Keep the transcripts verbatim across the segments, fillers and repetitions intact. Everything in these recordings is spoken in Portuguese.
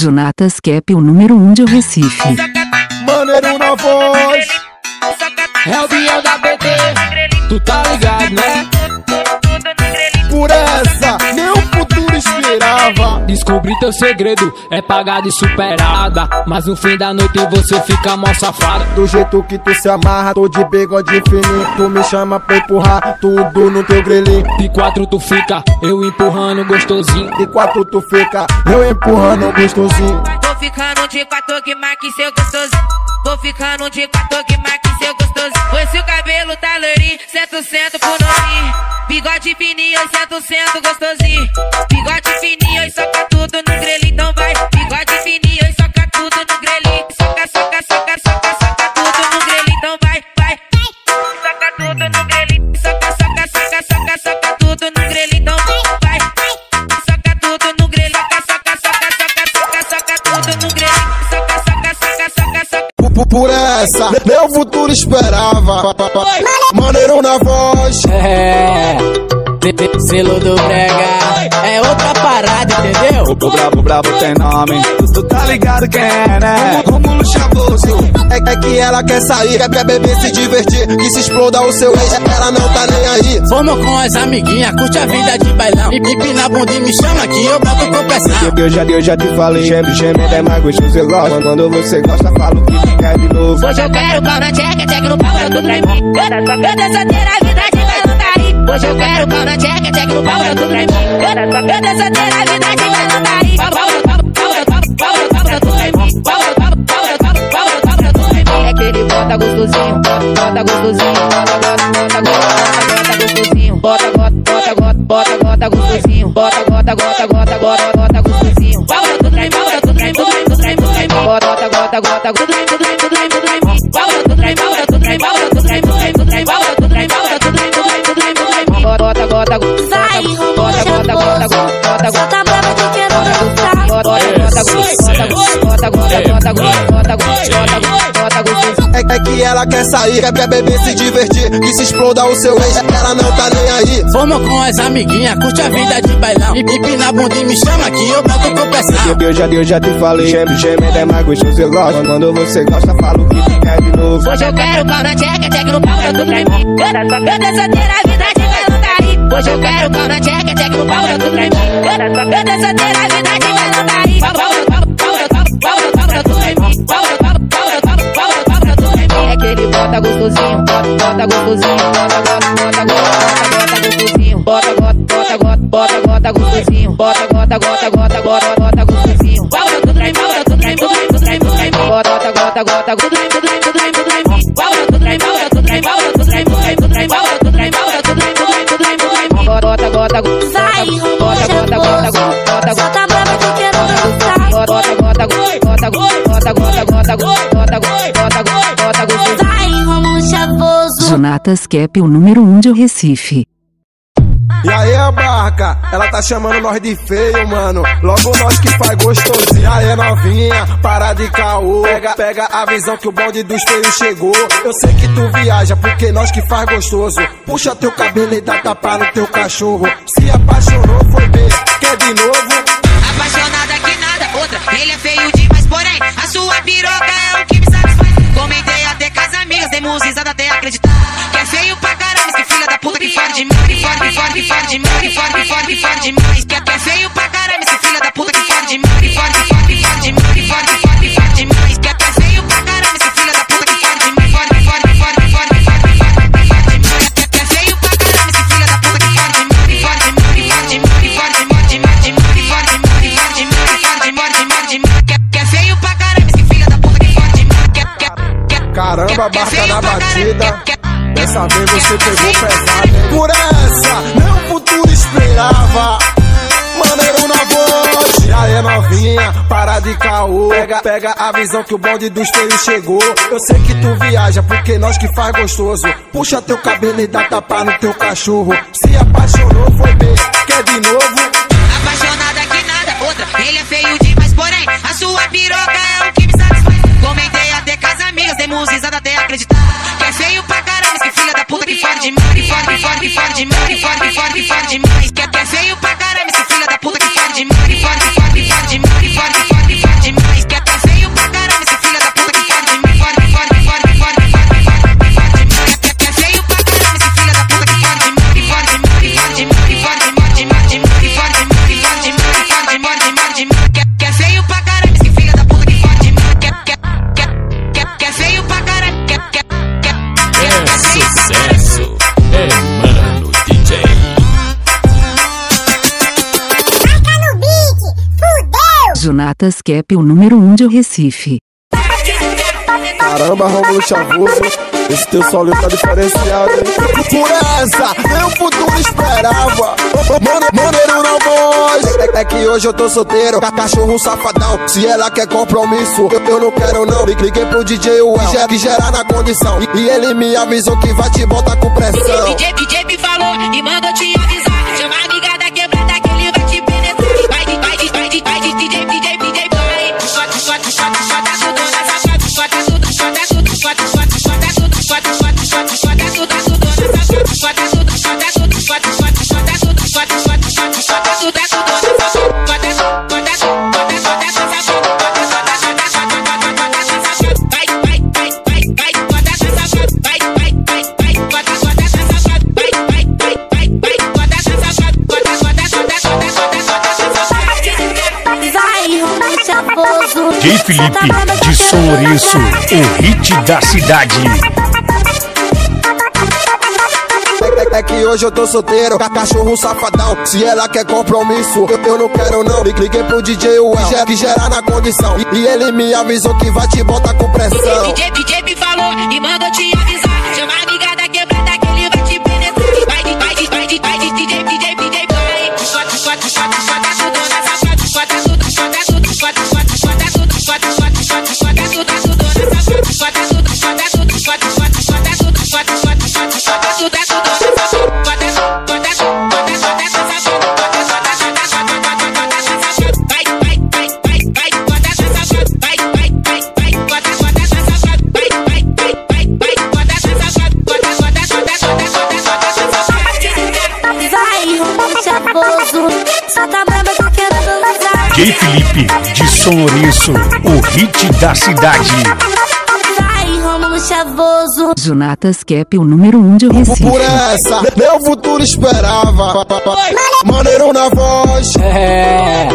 Jonatas Cap, o número um de Recife. Maneiro na voz. É o Biel da B T, tu tá ligado, né? Por essa, nem o futuro esperava. Descobri teu segredo, é pagada e superada, mas no fim da noite você fica mó safada. Do jeito que tu se amarra, tô de bigode infinito. Tu me chama pra empurrar tudo no teu grelhinho. De quatro tu fica, eu empurrando gostosinho. De quatro tu fica, eu empurrando gostosinho. Vou ficando de quatro que marque seu gostosinho. Vou ficando de quatro que marque seu gostosinho. Pois se o cabelo tá loirinho, cento cento por novinho. Bigode fininho, cento cento gostosinho. Bigode fininho e soca tudo no grelhinho, então vai. Bigode fininho e soca tudo no grelhinho. Soca, soca, soca, soca, soca tudo no grelhinho, então vai, vai. Soca tudo no grelhinho. Soca, soca, soca, soca, soca tudo no grelhinho, então vai, vai. Soca tudo no grelhinho. Soca, soca, soca, soca, soca tudo no grelhinho. Soca, soca, soca, soca, soca. Por, por essa, meu futuro esperava. Maneiro na voz. É, selo do brega, é outra parada, entendeu? O brabo, brabo tem nome, tu, tu tá ligado quem é, né? Rômulo Chavoso. É, é que ela quer sair, quer pra beber, se divertir, que se exploda o seu ex, ela não tá nem aí. Vamos com as amiguinhas, curte a vida de bailão. E empina a bunda e me chama que eu boto com pressão. Eu já, eu já te falei, geme, geme, é mais gostoso, eu gosto. Quando você gosta, falo que tu quer de novo. Hoje eu quero pau na tcheca, tcheca no pau, eu tô pra mim. Eu tô solteira, a vida de bailão tá aí. Hoje eu quero pau na tcheca, tcheca no pau, eu tô pra mim. Eu tô solteira, a vida de bailão tá aí. Pau, pau, pau, pau, pau, pau, pau, eu tô pra mim. Pau, pau, pau, pau, pau, pau, eu tô pra mim. É que ele bota gostosinho, bota gostosinho, bota, bota, bota, bota gostosinho. Bota, bota, bota, bota, bota, bota gostosinho. Bota, bota, bota, bota, bota, bota gostosinho. Pau, eu tô pra mim, pau, eu tô pra mim, tô pra mim, tô pra mim, tô pra mim. Bota, bota, bota, tudo bem, tudo bem, tudo bem, tudo bem. Pau, eu tô pra mim, pau, eu tô pra mim, pau, eu tô pra mim, tô pra mim, tô pra mim. Pau, eu tô pra mim, pau, eu tô pra mim, tô pra mim, tô pra mim, tô pra mim. Bota, bota, bota, vai, bota, bota, bota, bota, só tá brava de querer dançar. bota, bota, bota, bota, bota, bota, bota, bota, bota, bota. É, é que ela quer sair, quer pra beber, se divertir, que se exploda o seu ex, ela não tá nem aí. Vamos com as amiguinhas, curte a vida de bailão. E empina a bunda e me chama que eu boto com pressão. Eu já, eu já te falei, geme, geme, é mais gostoso, eu gosto. Quando você gosta, falo que tu quer de novo. Hoje eu quero pau na tcheca, tcheca no pau, eu tô pra mim. Eu tô solteira, a vida de bailão tá aí. Hoje eu quero pau na tcheca, tcheca no pau, eu tô pra mim. Eu tô solteira, a vida de bailão tá aí. Pau, pau, pau, pau, pau, pau, pau, eu tô pra mim. Pau, pau, pau, pau, pau, pau, eu tô pra mim. É que ele bota gostosinho, bota, bota gostosinho, bota, bota, bota, bota, bota gostosinho. Bota, bota, bota, bota, bota, bota gostosinho. Bota, bota, bota, bota, bota, bota gostosinho. Pau, eu tô pra mim, pau, eu tô pra mim, tô pra mim, tô pra mim, tô pra mim. Bota, bota, bota, tudo bem, tudo bem, tudo bem, tudo bem. Pau, eu tô pra mim, pau, eu tô pra mim, pau, eu tô pra mim, tô pra mim, tô pra mim. Pau, eu tô pra mim, pau, eu tô pra mim, tudo bem, tudo bem, tudo bem. Bota, bota, bota, vai, bota, bota, bota, bota, só tá brava de querer dançar. bota, bota, bota, bota, bota, bota, bota, bota, bota, bota, bota, vai, Rômulo Chavoso. Jonatas Cap, o número um de Recife. E aí a barca, ela tá chamando nós de feio, mano. Logo nós que faz gostosinho. E aí novinha, para de caô. Pega, pega a visão que o bonde dos feios chegou. Eu sei que tu viaja, porque nós que faz gostoso. Puxa teu cabelo e dá tapa no teu cachorro. Se apaixonou, foi bem, quer de novo? apaixonada que nada, outra, ele é feio demais, porém, a sua piroca é o que me satisfaz. Comentei até com as amigas, demos risada até acreditar. Que é feio pra caramba, que filha da puta que fode demais. Que fode, que fode, que fode demais, que fode, que fode, que fode demais. Que é feio pra caramba, que filha da puta que fode demais. Que fode, que fode, que fode demais, que fode, que fode, que fode demais. Que é feio pra caramba, que filha da puta que fode demais. Fode, que fode, que fode, que fode, que fode, que fode, que fode demais. Que é feio pra caramba, que filha da puta que fode demais. Que fode demais, que fode demais, que fode demais, demais, demais, que fode demais, que fode demais, que fode demais, demais, demais. Que é feio pra caramba, que filha da puta que fode demais. Caramba, barca na batida. Dessa vez você pegou pesado. Por essa, meu futuro esperava. Maneiro na voz. E aí novinha, para de caô. Pega, pega a visão que o bonde dos feios chegou. Eu sei que tu viaja, porque nós que faz gostoso. Puxa teu cabelo e dá tapa no teu cachorro. Se apaixonou, foi bem, quer de novo? Apaixonada que nada, outra, ele é feio demais, porém, a sua piroca é o que me satisfaz. Comentei até com as amigas, demos risada até acreditar. Que é feio pra caramba, que filha da puta que fode demais. Que fode, que fode, que fode demais, que fode, que fode, que fode demais. Que é feio pra caramba, que filha da puta que fode demais. Que fode, que fode, que fode demais, que fode, que fode, que fode Jonatas Cap, o número um de Recife. Caramba, Rômulo Chavoso, esse teu solo tá diferenciado, hein? Por essa, nem o futuro esperava. Mano, maneiro na voz. É, é que hoje eu tô solteiro, ca- cachorro safadão. Se ela quer compromisso, eu, eu não quero não. Liguei pro D J Well, que, que gera na condição. E, e ele me avisou que vai te botar com pressão. D J, D J me falou e mandou te avisar. Chama a amiga da quebrada que ele vai te penetrar. Vai, vai, vai, vai, vai, D J, D J, D J, vai. Bota, bota, bota, bota tudo nessa foto, bota tudo, bota tudo, bota, bota, bota tudo, bota, bota, bota, bota tudo, tudo nessa foto, bota tudo, bota tudo, bota, bota, bota tudo, bota, bota, bota, bota tudo, tudo nessa foto, bota, bota, bota, bota nessa foto, bota, bota, bota, bota, bota nessa foto. Vai, vai, vai, vai, vai, bota nessa foto, vai, vai, vai, vai, bota, bota nessa foto, vai, vai, vai, vai, vai, bota nessa foto, bota, bota, bota, bota, bota nessa foto. Vai, Rômulo Chavoso. D J Felipe de São Lourenço, o hit da cidade. É, é que hoje eu tô solteiro, ca- cachorro safadão. Se ela quer compromisso, eu, eu não quero não. Liguei pro D J Well, que, gera- que gera na condição. E, e ele me avisou que vai te botar com pressão. D J, D J me falou e mandou te avisar. Chama a amiga da quebrada que ele vai te penetrar. Vai, vai, vai, vai, vai, D J, D J, D J, vai. Bota, bota, bota, bota tudo nessa foto, bota tudo, bota tudo, bota, bota, bota tudo, bota, bota, bota, bota tudo, tudo nessa foto, bota tudo, bota tudo, bota, bota, bota tudo, bota, bota, bota, bota tudo, tudo nessa foto, bota, bota, bota, bota nessa foto, bota, bota, bota, bota, bota nessa foto. Vai, vai, vai, vai, vai, bota nessa foto, vai, vai, vai, vai, bota, bota nessa foto, vai, vai, vai, vai, vai, bota nessa foto, bota, bota, bota, bota, bota nessa foto. Vai, Rômulo Chavoso. Só tá brava que eu quero dançar. D J Felipe de São Lourenço, o hit da cidade. Vai, Rômulo Chavoso. Jonatas Cap, o número um de Recife. Por essa, meu futuro esperava. Maneiro na voz. É,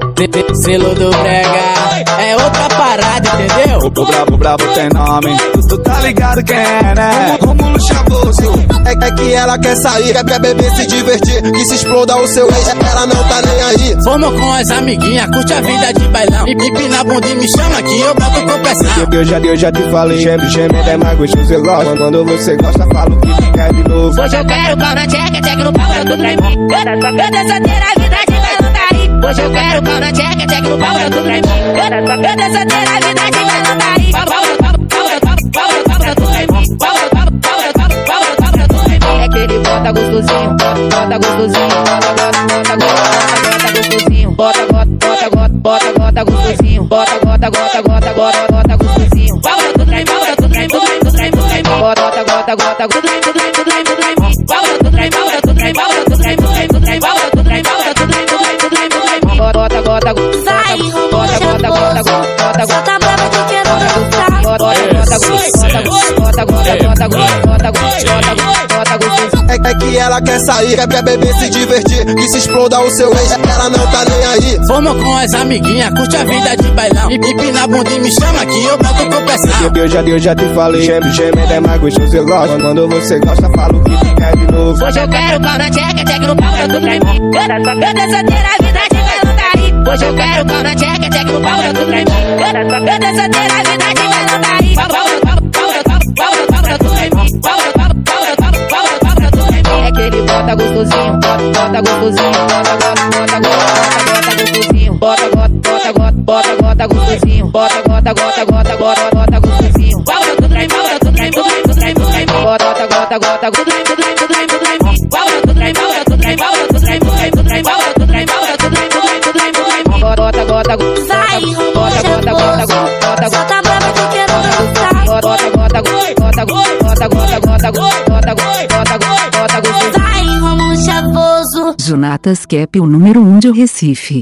selo do brega é outra parada, entendeu? O brabo, brabo tem nome, tu, tu tá ligado quem é, né? Rômulo Chavoso. É, é que ela quer sair, quer, quer beber, se divertir. Que se exploda o seu ex, ela não tá nem aí. Vamos com as amiguinhas, curte a vida de bailão. E empina a bunda e me chama que eu boto com pressão. Eu, eu, já, eu já te falei, geme, geme, é mais gostoso, eu gosto. Quando você gosta, falo que tu quer de novo. Hoje eu quero pau na tcheca, tcheca no pau, eu tô pra mim. Eu tô solteira, a vida de bailão tá aí. Hoje eu quero pau na tcheca, tcheca no pau, eu tô pra mim. Eu tô solteira, a vida de bailão tá aí. Pau, pau, pau, pau, pau, pau, pau, eu tô pra mim. Pau, pau, pau, pau, pau, pau, eu tô pra mim. É que ele bota gostosinho, bota, bota gostosinho, bota, bota, bota, bota, bota gostosinho. Bota, bota, bota, bota, bota, bota gostosinho. Bota, bota, bota, bota, bota, bota gostosinho. Pau, eu tô pra mim, pau, eu tô pra mim, tô pra mim, tô pra mim, tô pra mim. Bota, bota, bota, tudo bem, tudo bem, tudo bem, tudo bem. Pau, eu tô pra mim, pau, eu tô pra mim, pau, eu tô pra mim, tô pra mim, tô pra mim. Pau, eu tô pra mim, pau, eu tô pra mim, tudo bem, tudo bem, tudo bem. Bota, bota, bota, Vai, Rômulo bota, bota, bota, Chavoso. bota, Só tá brava que eu quero dançar. bota, bota, bota, bota, bota, bota, bota, bota, bota, bota, É, é que ela quer sair, quer, quer beber, se divertir. Que se exploda o seu ex, ela não tá nem aí. Vamos com as amiguinhas, curte a vida de bailão. E empina a bunda e me chama que eu boto com pressão. Eu, eu, já, eu já te falei, geme, geme, é mais gostoso, eu gosto. Quando você gosta, falo que tu quer de novo. hoje eu quero pau na tcheca, tcheca no pau, eu tô pra mim. Eu tô solteira, a vida de bailão tá aí. Hoje eu quero pau na tcheca, tcheca no pau, eu tô pra mim. Eu tô solteira, a vida de bailão tá aí. Pau, pau, pau, pau, pau, pau, pau, eu tô pra mim. Pau, pau, pau, pau, pau, pau, eu tô pra mim. É que ele bota gostosinho, bota, bota gostosinho, bota, bota, bota, bota, bota gostosinho. Bota, bota, bota, bota, bota, bota gostosinho. Bota, bota, bota, bota, bota, bota gostosinho. Pau, eu tô pra mim, pau, eu tô pra mim, tô pra mim, tô pra mim, tô pra mim. Bota, bota, bota, tudo bem, tudo bem, tudo bem, tudo bem. Pau, eu tô pra mim, pau, eu tô pra mim, pau, eu tô pra mim, tô pra mim, tô pra mim. Pau, eu tô pra mim, pau, eu tô pra mim, tudo bem, tudo bem, tudo bem. Bota, bota, bota, Vai, Rômulo bota, bota, bota, Chavoso. bota, Só tá brava que eu quero dançar. bota, bota, bota, bota, bota, bota, bota, bota, bota, bota, bota, Vai, Rômulo Chavoso. Jonatas Cap, o número um de Recife.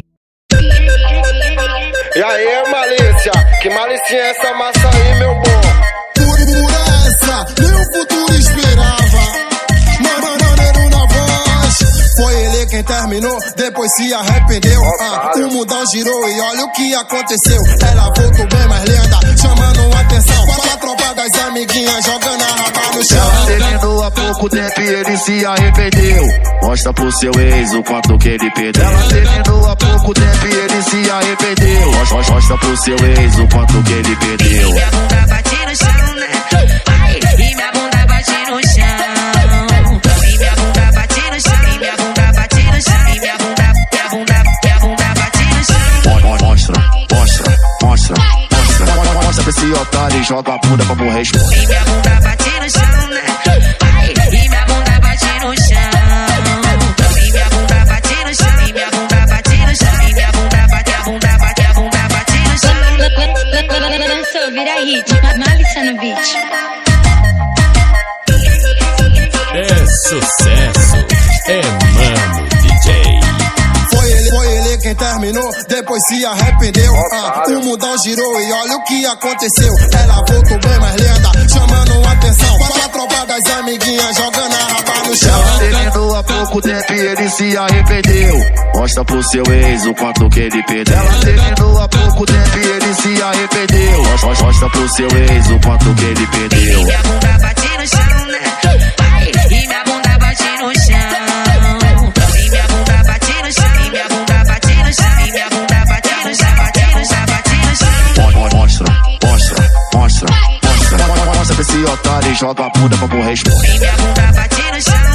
E aí, Malícia? Que malícia é essa massa aí, meu bom? Por, por essa, meu futuro esperava. Maneiro na voz. Foi ele quem terminou, depois se arrependeu. Ah, o mundão girou e olha o que aconteceu. Ela voltou bem mais lenta, chamando atenção. Com a tropa das amiguinhas jogando a raba no chão. Ela terminou há pouco tempo e ele se arrependeu. Mostra pro seu ex o quanto que ele perdeu. Ela terminou há pouco tempo e ele se arrependeu. Mostra, mostra pro seu ex o quanto que ele perdeu. E minha bunda bate no chão, né? Ai, e minha bunda bate no chão. E minha bunda bate no chão. E minha bunda bate no chão. E minha bunda, minha bunda, minha bunda bate no chão. Mostra, mostra, mostra, mostra. Mostra pra esse otário e joga a bunda pra morrer. E minha bunda bate no chão, né? Ai, e minha bunda bate no chão. E minha bunda bate no chão. E minha bunda bate no chão. E minha bunda bate, a bunda bate, a bunda bate no chão. Lançou, vira hit, Malicia no beat. É sucesso, é Mano D J. Foi ele, foi ele quem terminou, depois se arrependeu. Ah, o mundão girou e olha o que aconteceu. Ela voltou bem mais lenta, chamando atenção. Com a tropa das amiguinhas jogando a raba no chão. Ela terminou há pouco tempo e ele se arrependeu. Mostra pro seu ex o quanto que ele perdeu. Ela terminou há pouco tempo e ele se arrependeu. Mostra, mostra pro seu ex o quanto que ele perdeu. E minha bunda bate no chão, né? Ai, e minha bunda bate no chão. E minha bunda bate no chão. E minha bunda bate no chão. E minha bunda bate no chão. Bate no chão, bate no chão. Mostra, mostra, mostra, mostra. Mostra pra esse otário e joga a bunda pra morrer. E minha bunda bate no chão.